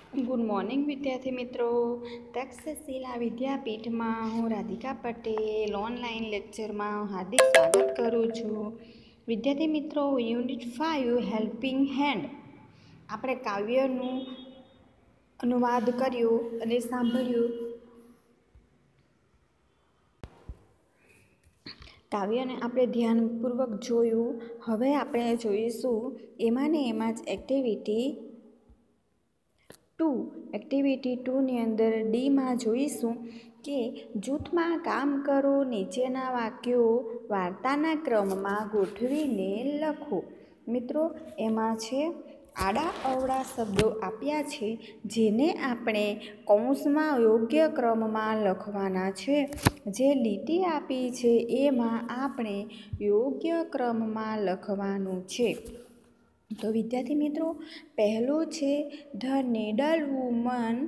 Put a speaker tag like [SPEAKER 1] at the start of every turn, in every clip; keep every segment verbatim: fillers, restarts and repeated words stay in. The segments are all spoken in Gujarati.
[SPEAKER 1] ગુડ મોર્નિંગ વિદ્યાર્થી મિત્રો. તક્ષશિલા વિદ્યાપીઠમાં હું રાધિકા પટેલ ઓનલાઈન લેક્ચરમાં હાર્દિક સ્વાગત કરું છું. વિદ્યાર્થી મિત્રો, યુનિટ ફાઇવ હેલ્પિંગ હેન્ડ આપણે કાવ્યનું અનુવાદ કર્યું અને સાંભળ્યું. કાવ્યને આપણે ધ્યાનપૂર્વક જોયું. હવે આપણે જોઈશું એમાં ને એમાં જ એક્ટિવિટી ટુ. એક્ટિવિટી ટુની અંદર ડીમાં જોઈશું કે જૂથમાં કામ કરો. નીચેના વાક્યો વાર્તાના ક્રમમાં ગોઠવીને લખો. મિત્રો, એમાં છે આડા અવળા શબ્દો આપ્યા છે, જેને આપણે કૌંસમાં યોગ્ય ક્રમમાં લખવાના છે. જે લીટી આપી છે એમાં આપણે યોગ્ય ક્રમમાં લખવાનું છે. તો વિદ્યાર્થી મિત્રો, પહેલું છે the needle woman.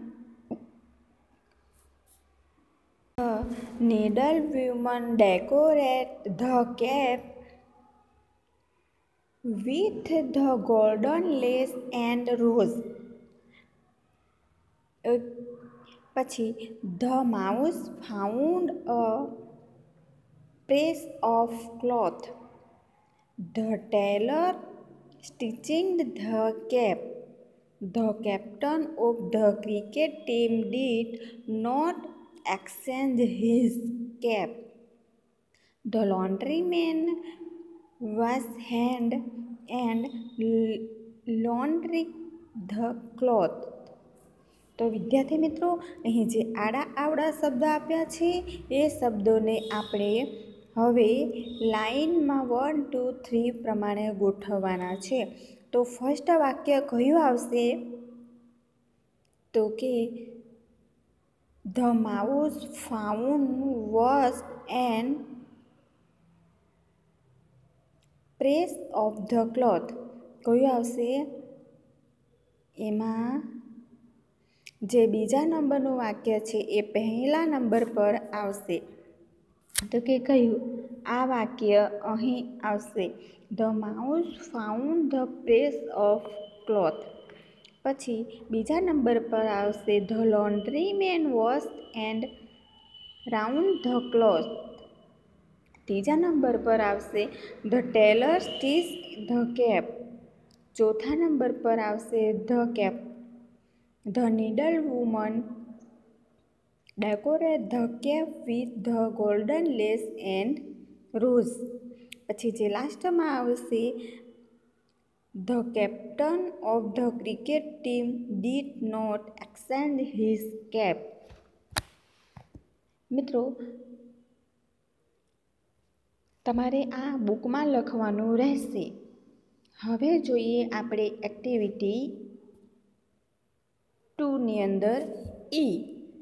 [SPEAKER 1] The needle woman decorate the cap with the golden lace and rose. પછી the mouse found a piece of cloth. The tailor stitching the cap. The captain of the cricket team did not exchange his cap. The laundryman washed hand and laundry the cloth. તો વિદ્યાર્થી મિત્રો, અહીં જે આડા આવડા શબ્દ આપ્યા છે એ શબ્દોને આપણે હવે લાઇનમાં વન ટુ થ્રી પ્રમાણે ગોઠવવાના છે. તો ફર્સ્ટ વાક્ય કયું આવશે? તો કે the mouse found wash and press of the cloth. કયું આવશે? એમાં જે બીજા નંબરનું વાક્ય છે એ પહેલા નંબર પર આવશે. તો કે કયું? આ વાક્ય અહીં આવશે, the mouse found the press of cloth. પછી બીજા નંબર પર આવશે the laundry man wash and round the cloth. ત્રીજા નંબર પર આવશે the tailor stitch the cap. ચોથા નંબર પર આવશે the cap. The needle woman decorate the cap with the golden lace and rose. પછી જે લાસ્ટમાં આવશે the captain of the cricket team did not exchange his cap. મિત્રો, તમારે આ બુકમાં લખવાનું રહેશે. હવે જોઈએ આપણે એક્ટિવિટી ટુની અંદર ઈ.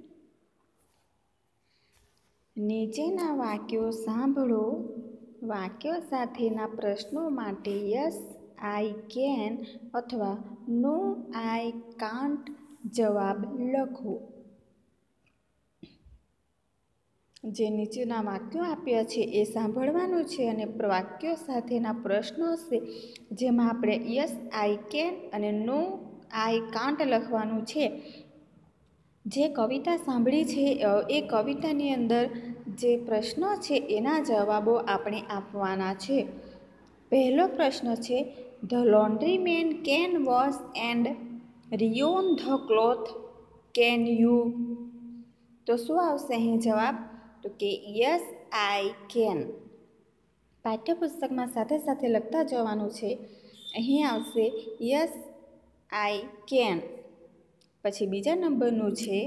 [SPEAKER 1] નીચેના વાક્યો સાંભળો. વાક્યો સાથેના પ્રશ્નો માટે યસ આઈ કેન અથવા નો આઈ કાન્ટ જવાબ લખો. જે નીચેના વાક્યો આપ્યા છે એ સાંભળવાનું છે અને વાક્યો સાથેના પ્રશ્નો છે જેમાં આપણે યસ આઈ કેન અને નો આઈ કાન્ટ લખવાનું છે. જે કવિતા સાંભળી છે એ કવિતાની અંદર જે પ્રશ્નો છે એના જવાબો આપણે આપવાના છે. પહેલો પ્રશ્ન છે the laundry man can wash and iron the cloth, can you? તો શું આવશે અહીં જવાબ? તો કે યસ આઈ કેન. પાઠ્યપુસ્તકમાં સાથે સાથે લખતા જવાનું છે. અહીં આવશે યસ આઈ કેન. પછી બીજા નંબરનું છે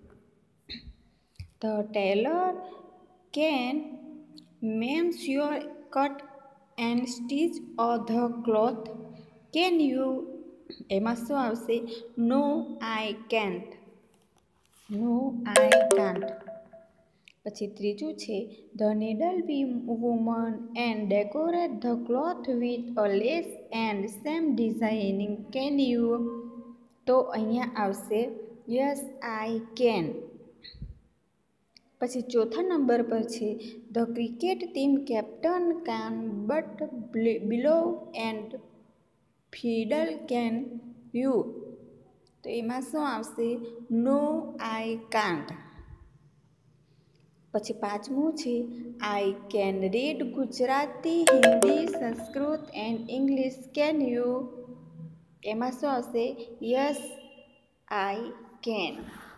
[SPEAKER 1] the tailor can measure your cut and stitch or the cloth, can you? એમાં શું આવશે? No I can't. No I can't. પછી ત્રીજું છે the needle woman and decorate the cloth with a lace and same designing, can you? તો અહીંયા આવશે યસ આઈ કેન. પછી ચોથા નંબર પર છે the cricket team captain can bat bowl and ફિડલ, કેન યુ? તો એમાં શું આવશે? No I can't. પછી પાંચમું છે I can read Gujarati, Hindi, Sanskrit and English. Can you? એમાં શું આવશે? Yes I can.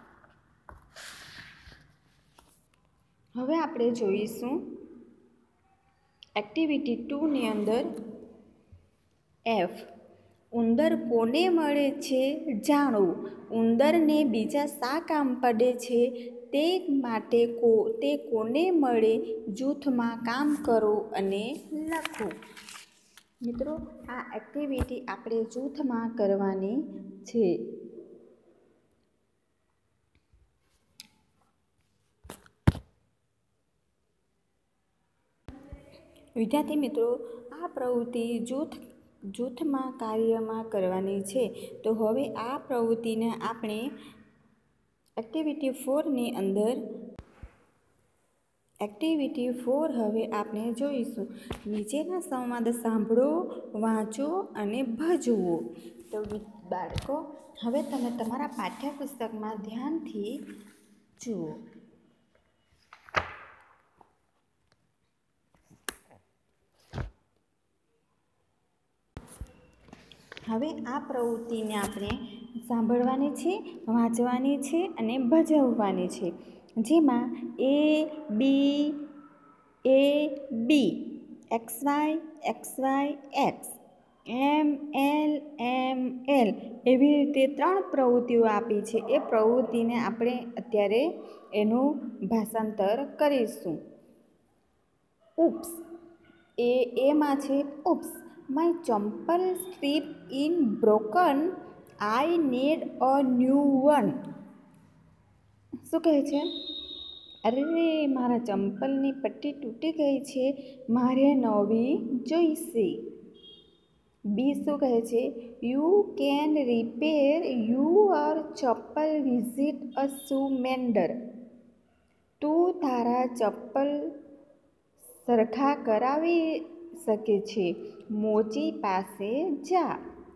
[SPEAKER 1] હવે આપણે જોઈશું એક્ટિવિટી ટુની અંદર એફ. ઉંદર કોને મળે છે? જાણો. ઉંદરને બીજા શા કામ પડે છે? તે માટે કો તે કોને મળે? જૂથમાં કામ કરો અને લખો. મિત્રો, આ એક્ટિવિટી આપણે જૂથમાં કરવાની છે. વિદ્યાર્થી મિત્રો, આ પ્રવૃત્તિ જૂથ જૂથમાં કાર્યમાં કરવાની છે. તો હવે આ પ્રવૃત્તિને આપણે એક્ટિવિટી ફોરની અંદર એક્ટિવિટી ફોર હવે આપણે જોઈશું. નીચેના સંવાદ સાંભળો, વાંચો અને ભજવો. તો બાળકો, હવે તમે તમારા પાઠ્યપુસ્તકમાં ધ્યાનથી જુઓ. હવે આ પ્રવૃત્તિને આપણે સાંભળવાની છે, વાંચવાની છે અને ભજવવાની છે. જેમાં A B A B, X Y X Y X, M L M L એવી રીતે ત્રણ પ્રવૃત્તિઓ આપી છે. એ પ્રવૃત્તિને આપણે અત્યારે એનું ભાષાંતર કરીશું. ઉપ્સ. એ એમાં છે oops, my champal strap is broken, I need a new one. શું કહે છે? અરે મારા ચંપલની પટ્ટી તૂટી ગઈ છે, મારે નવી જોઈશે. બી શું કહે છે? You can repair your chappal, visit a shoe mender. તું તારા ચપ્પલ સરખા કરાવી શકે છે, મોચી પાસે જા.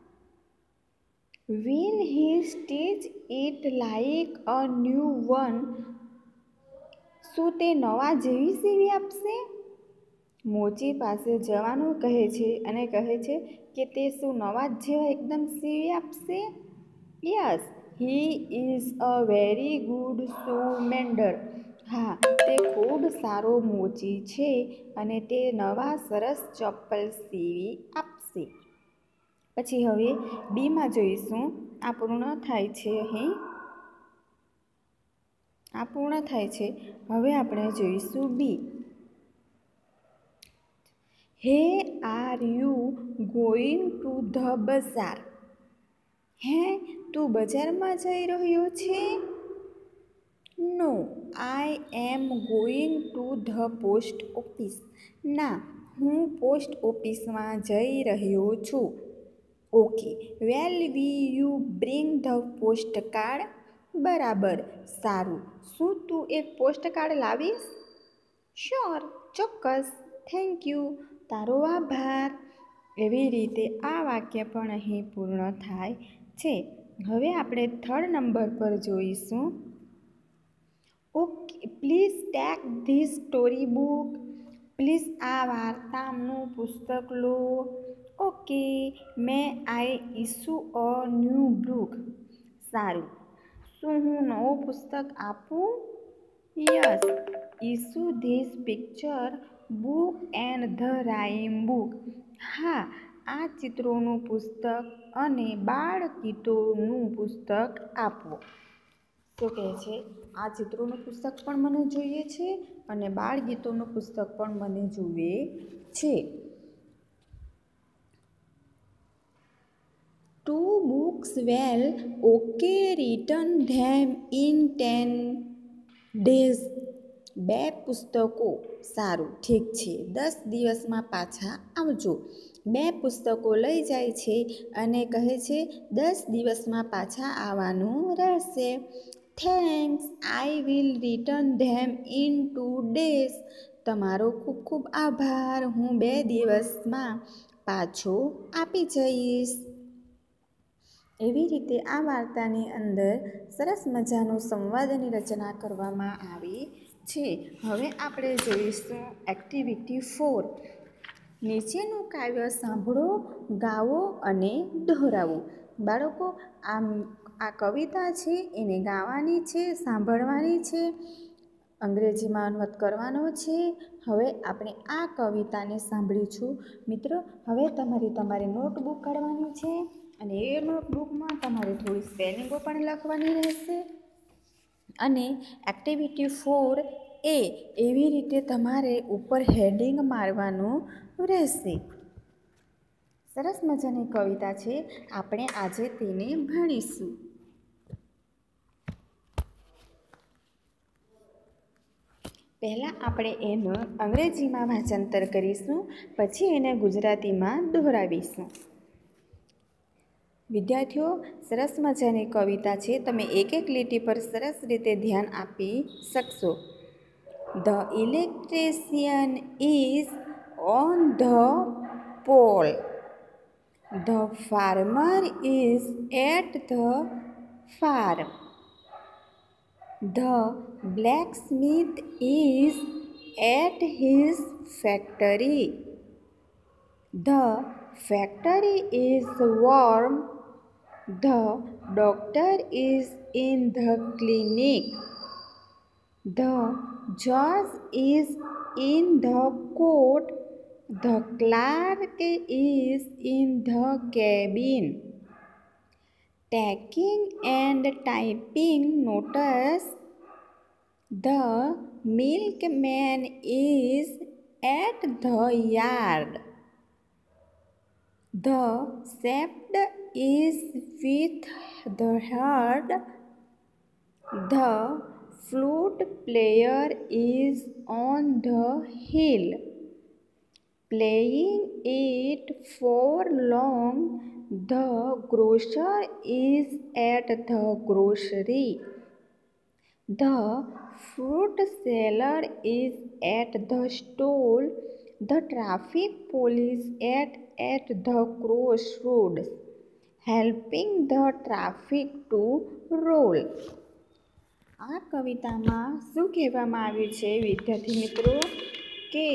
[SPEAKER 1] Will he stitch it like a new one. શું તે નવા જેવી સીવી આપશે? મોચી પાસે જવાનું કહે છે અને કહે છે કે તે શું નવા જેવા એકદમ સીવી આપશે? Yes, he is a very good shoe mender. હા, તે ખૂબ સારો મોચી છે અને તે નવા સરસ ચપ્પલ સીવી આપશે. પછી હવે બીમાં જોઈશું. આ પૂર્ણ થાય છે અહીં આ પૂર્ણ થાય છે. હવે આપણે જોઈશું બી. Hey are you going to the bazaar. હે, તું બજારમાં જઈ રહ્યો છે? No, I am going to the post office. ના, હું પોસ્ટ ઓફિસમાં જઈ રહ્યો છું. Okay, well we you bring the post card. બરાબર, સારું. શું તું એક પોસ્ટ કાર્ડ લાવીશ? શ્યોર, ચોક્કસ. થેન્ક યુ, તારો આભાર. એવી રીતે આ વાક્ય પણ અહીં પૂર્ણ થાય છે. હવે આપણે થર્ડ નંબર પર જોઈશું. Okay, please take this story book. Please આ વાર્તાનું પુસ્તક લો. Okay, may I issue a new book. સારું, શું હું નવું પુસ્તક આપું? Yes, issue this picture book and the rhyme book. હા, આ ચિત્રોનું પુસ્તક અને બાળ ગીતોનું પુસ્તક આપો. શું કહે છે? આ ચિત્રોનું પુસ્તક પણ મને જોઈએ છે અને બાળ ગીતોનું પુસ્તક પણ મને જોઈએ છે. Two books well, okay, return them in ten days. બે પુસ્તકો. સારું, ઠીક છે, દસ દિવસમાં પાછા આવજો. બે પુસ્તકો લઈ જાય છે અને કહે છે દસ દિવસમાં પાછા આવવાનું રહેશે. Thanks, I will return them in two days. તમારો ખૂબ ખૂબ આભાર, હું બે દિવસમાં પાછો આપી જઈશ. એવી રીતે આ વાર્તાની અંદર સરસ મજાનું સંવાદની રચના કરવામાં આવી છે. હવે આપણે જોઈશું એક્ટિવિટી ફોર. નીચેનું કાવ્ય સાંભળો, ગાવો અને દોહરાવો. બાળકો, આ આ કવિતા છે એને ગાવાની છે, સાંભળવાની છે, અંગ્રેજીમાં અનુવાદ કરવાનો છે. હવે આપણે આ કવિતાને સાંભળીશું. મિત્રો, હવે તમારે તમારી નોટબુક કાઢવાની છે અને એ નોટબુકમાં તમારે થોડી સ્પેલિંગો પણ લખવાની રહેશે. અને એક્ટિવિટી ફોર એ એવી રીતે તમારે ઉપર હેડિંગ મારવાનું રહેશે. સરસ મજાની કવિતા છે, આપણે આજે તેને ભણીશું. પહેલાં આપણે એનું અંગ્રેજીમાં ભાષાંતર કરીશું, પછી એને ગુજરાતીમાં દોહરાવીશું. વિદ્યાર્થીઓ, સરસ મજાની કવિતા છે, તમે એક એક લીટી પર સરસ રીતે ધ્યાન આપી શકશો. The electrician is on the pole. The farmer is at the farm. The blacksmith is at his factory. The factory is warm. The doctor is in the clinic. The judge is in the court. The clerk is in the cabin, taking and typing notes. The milkman is at the yard. The shepherd is with the herd. The flute player is on the hill, playing it for long. The grocer is at the grocery. The fruit seller is at the stall. The traffic police at at the crossroads, helping the traffic to roll. આ કવિતામાં શું કહેવામાં આવ્યું છે વિદ્યાર્થી મિત્રો, કે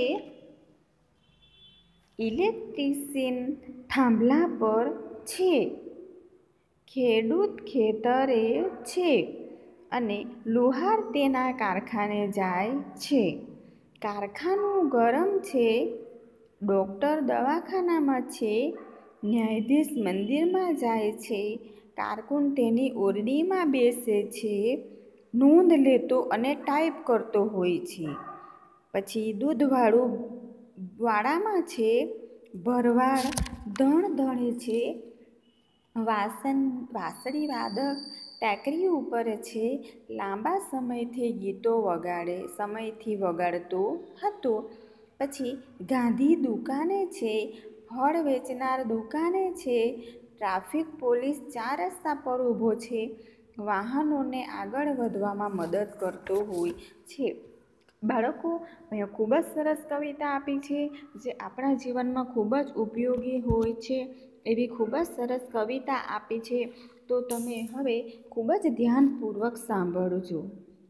[SPEAKER 1] ઇલેક્ટ્રિશિયન થાંભલા પર છે, ખેડૂત ખેતરે છે અને લુહાર તેના કારખાને જાય છે. કારખાનું ગરમ છે, ડૉક્ટર દવાખાનામાં છે, ન્યાયાધીશ મંદિરમાં જાય છે, કારકુન તેની ઓરડીમાં બેસે છે, નોંધ લેતો અને ટાઈપ કરતો હોય છે. પછી દૂધવાળું વાડામાં છે, ભરવાડ ધણ ધણે છે, વાસણ વાંસળી વાદક ટેકરી ઉપર છે, લાંબા સમયથી ગીતો વગાડે સમયથી વગાડતો હતો. પછી ગાંધી દુકાને છે, ફળ વેચનાર દુકાને છે, ટ્રાફિક પોલીસ ચાર રસ્તા પર ઊભો છે, વાહનોને આગળ વધવામાં મદદ કરતો હોય છે. બાળકો, અહીંયા ખૂબ જ સરસ કવિતા આપી છે, જે આપણા જીવનમાં ખૂબ જ ઉપયોગી હોય છે એવી ખૂબ જ સરસ કવિતા આપી છે. તો તમે હવે ખૂબ જ ધ્યાનપૂર્વક સાંભળજો.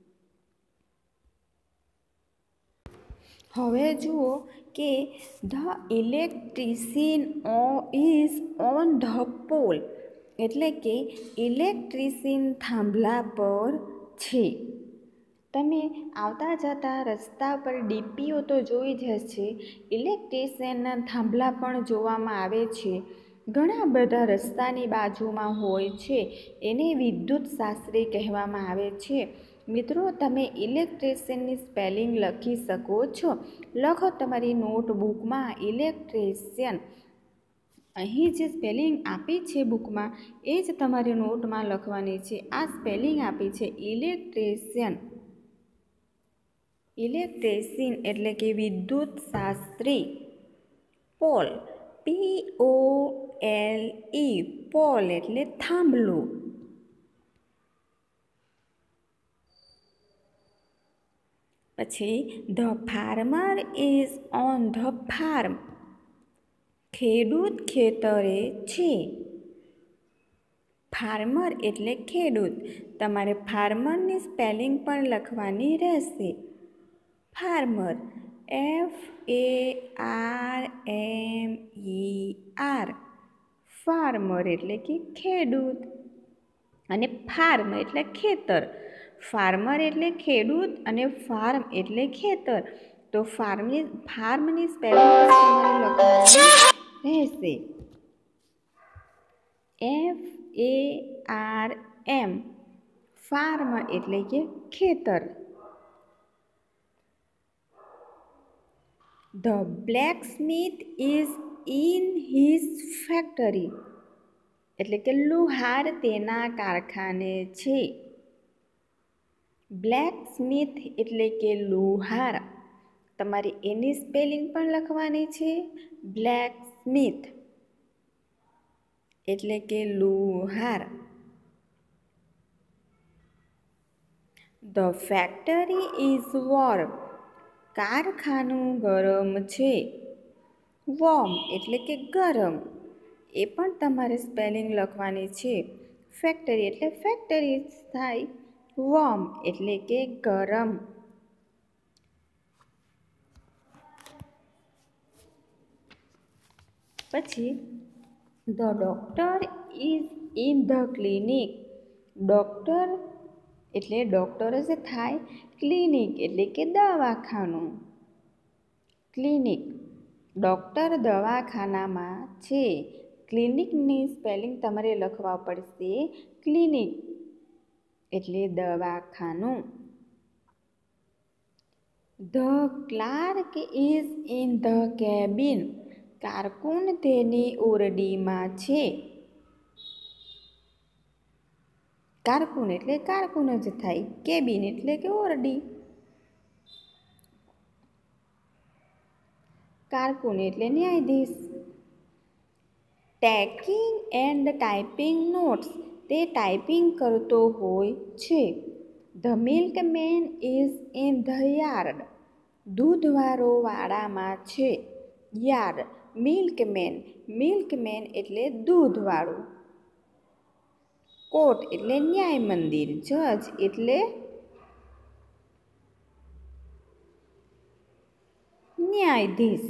[SPEAKER 1] હવે જુઓ કે the electrician is on the pole, એટલે કે ઇલેક્ટ્રિશિયન થાંભલા પર છે. તમે આવતા જતા રસ્તા પર ડીપીઓ તો જોઈ જ હશે, ઇલેક્ટ્રિશિયનના થાંભલા પણ જોવામાં આવે છે. ઘણા બધા રસ્તાની બાજુમાં હોય છે, એને વિદ્યુત શાસ્ત્રી કહેવામાં આવે છે. મિત્રો, તમે ઇલેક્ટ્રિશિયનની સ્પેલિંગ લખી શકો છો. લખો તમારી નોટબુકમાં ઇલેક્ટ્રિશિયન. અહીં જે સ્પેલિંગ આપી છે બુકમાં એ જ તમારી નોટમાં લખવાની છે. આ સ્પેલિંગ આપી છે ઇલેક્ટ્રિશિયન. ઇલેક્ટ્રિશિયન એટલે કે વિદ્યુત શાસ્ત્રી. Pole, P O L E, pole એટલે થાંભલો. પછી the farmer is on the farm, ખેડૂત ખેતરે છે. ફાર્મર એટલે ખેડૂત. તમારે ફાર્મરની સ્પેલિંગ પણ લખવાની રહેશે. Farmer F A R M E R farmer એટલે કે ખેડૂત. અને ફાર્મ એટલે ખેતર. ફાર્મર એટલે ખેડૂત અને ફાર્મ એટલે ખેતર. તો ફાર્મની ફાર્મની સ્પેલિંગ પણ તમારે લખવાની રહેશે. F A R M farm એટલે કે ખેતર. The blacksmith is in his factory એટલે કે લુહાર તેના કારખાને છે. બ્લેકસ્મિથ એટલે કે લુહાર. તમારે એની સ્પેલિંગ પણ લખવાની છે. બ્લેકસ્મિથ એટલે કે લુહાર. ધ ફેક્ટરી ઇઝ વોર્મ કારખાનું ગરમ છે. વોર્મ એટલે કે ગરમ. એ પણ તમારે સ્પેલિંગ લખવાની છે. ફેક્ટરી એટલે ફેક્ટરી થાય. વોર્મ એટલે કે ગરમ. પછી the doctor is in the clinic. Doctor એટલે ડૉક્ટર જ થાય. ક્લિનિક એટલે કે દવાખાનું. ક્લિનિક ડૉક્ટર દવાખાનામાં છે. ક્લિનિકની સ્પેલિંગ તમારે લખવા પડશે. ક્લિનિક એટલે દવાખાનું. The clerk is in the cabin કારકુન તેની ઓરડીમાં છે. કારકુન એટલે કારકુન જ થાય. કેબિન એટલે કે ઓરડી. કારકુન એટલે ન્યાયાધીશ. ટેકિંગ એન્ડ ટાઈપિંગ નોટ્સ તે ટાઈપિંગ કરતો હોય છે. The milkman is in the yard દૂધવાળો વાડામાં છે. યાર્ડ મિલ્કમેન મિલ્કમેન એટલે દૂધવાળું. કોર્ટ એટલે ન્યાય મંદિર. જજ એટલે ન્યાયાધીશ.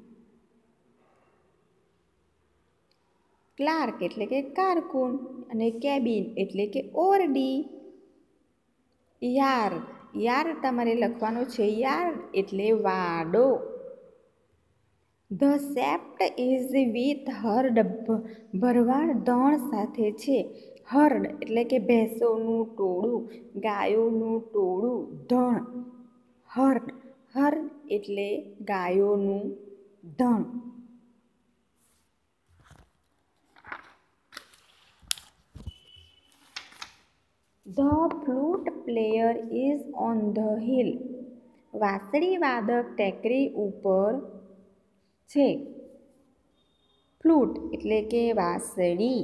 [SPEAKER 1] ક્લાર્ક એટલે કે કારકુન અને કેબિન એટલે કે ઓરડી. યાર્ડ યાર્ડ તમારે લખવાનું છે. યાર્ડ એટલે વાડો. The shepherd is with herd ભરવાડ ધણ સાથે છે. હર્ડ એટલે કે ભેંસોનું ટોળું, ગાયોનું ટોળું. ધણ હર્ડ હર્ડ એટલે ગાયોનું ધણ. The flute player is on the hill વાંસળી વાદક ટેકરી ઉપર છે. ફ્લૂટ એટલે કે વાંસળી.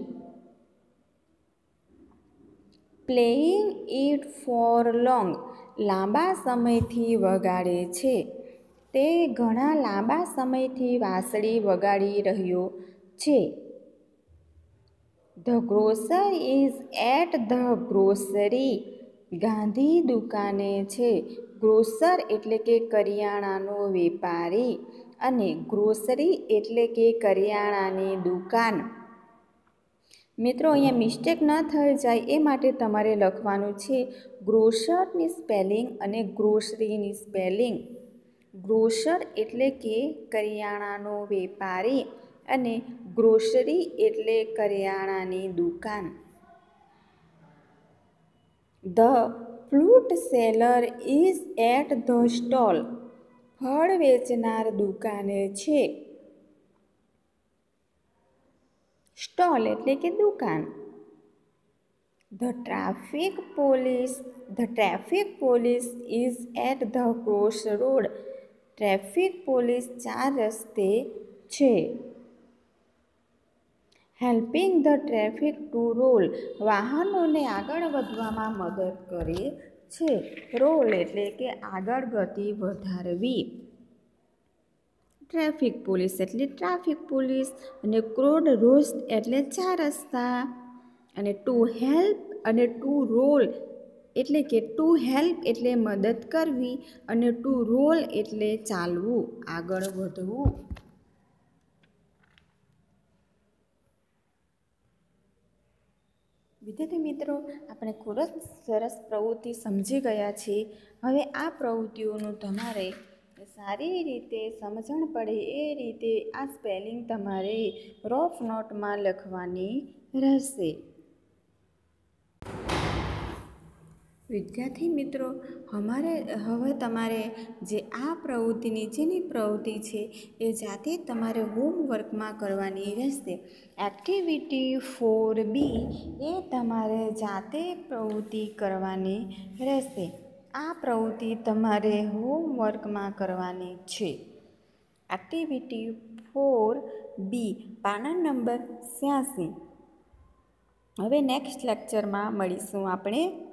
[SPEAKER 1] પ્લેઇંગ ઇટ ફોર લોંગ લાંબા સમયથી વગાડે છે. તે ઘણા લાંબા સમયથી વાંસળી વગાડી રહ્યો છે. The grocer is at the grocery ગાંધી દુકાને છે. ગ્રોસર એટલે કે કરિયાણાનો વેપારી અને ગ્રોસરી એટલે કે કરિયાણાની દુકાન. મિત્રો અહીંયા મિસ્ટેક ન થઈ જાય એ માટે તમારે લખવાનું છે ગ્રોસરની સ્પેલિંગ અને ગ્રોસરીની સ્પેલિંગ. ગ્રોસર એટલે કે કરિયાણાનો વેપારી અને ગ્રોસરી એટલે કરિયાણાની દુકાન. The fruit seller is at the stall ફળ વેચનાર દુકાને છે. સ્ટોલ એટલે કે દુકાન. The traffic police the traffic police is at the cross road traffic police ચાર રસ્તે છે. Helping the traffic to roll વાહનોને આગળ વધવામાં મદદ કરે છે. રોલ એટલે કે આગળ ગતિ વધારવી. ટ્રાફિક પોલીસ એટલે ટ્રાફિક પોલીસ અને ક્રોડ રોડ એટલે ચાર રસ્તા. અને ટુ હેલ્પ અને ટુ રોલ એટલે કે ટુ હેલ્પ એટલે મદદ કરવી અને ટુ રોલ એટલે ચાલવું, આગળ વધવું. વિદ્યાર્થી મિત્રો, આપણે ખૂબ જ સરસ પ્રવૃત્તિ સમજી ગયા છીએ. હવે આ પ્રવૃત્તિઓનું તમારે સારી રીતે સમજણ પડે એ રીતે આ સ્પેલિંગ તમારે રફ નોટમાં લખવાની રહેશે. વિદ્યાર્થી મિત્રો, અમારે હવે તમારે જે આ પ્રવૃત્તિ નીચેની પ્રવૃત્તિ છે એ જાતે તમારે હોમવર્કમાં કરવાની રહેશે. એક્ટિવિટી ફોર બી એ તમારે જાતે પ્રવૃત્તિ કરવાની રહેશે. આ પ્રવૃત્તિ તમારે હોમવર્કમાં કરવાની છે. એક્ટિવિટી ફોર બી પાના નંબર છ્યાસી. હવે નેક્સ્ટ લેક્ચરમાં મળીશું આપણે.